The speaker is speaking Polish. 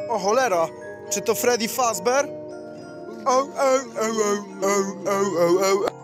O cholera, czy to Freddy Fazbear? O, o, o, o, o, o, o.